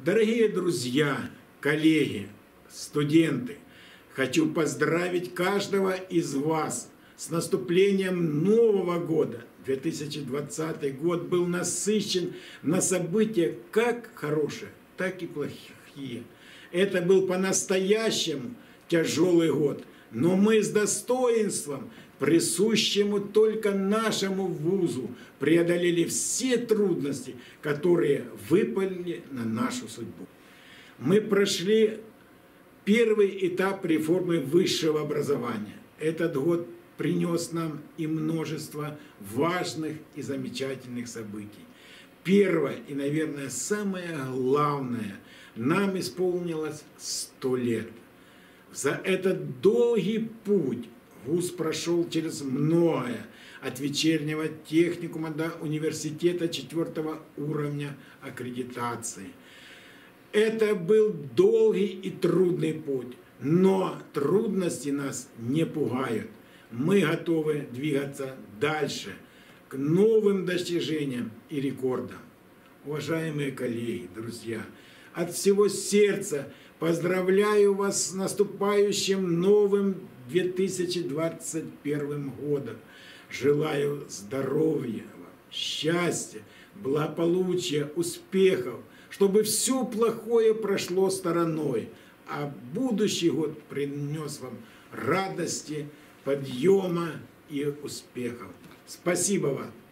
Дорогие друзья, коллеги, студенты, хочу поздравить каждого из вас с наступлением Нового года. 2020 год был насыщен на события как хорошие, так и плохие. Это был по-настоящему тяжелый год, но мы с достоинством, присущему только нашему вузу, преодолели все трудности, которые выпали на нашу судьбу. Мы прошли первый этап реформы высшего образования. Этот год принес нам и множество важных и замечательных событий. Первое и, наверное, самое главное, нам исполнилось 100 лет. За этот долгий путь вуз прошел через многое, от вечернего техникума до университета 4-го уровня аккредитации. Это был долгий и трудный путь, но трудности нас не пугают. Мы готовы двигаться дальше, к новым достижениям и рекордам. Уважаемые коллеги, друзья, от всего сердца поздравляю вас с наступающим новым 2021 годом. Желаю здоровья вам, счастья, благополучия, успехов, чтобы все плохое прошло стороной, а будущий год принес вам радости, подъема и успехов. Спасибо вам.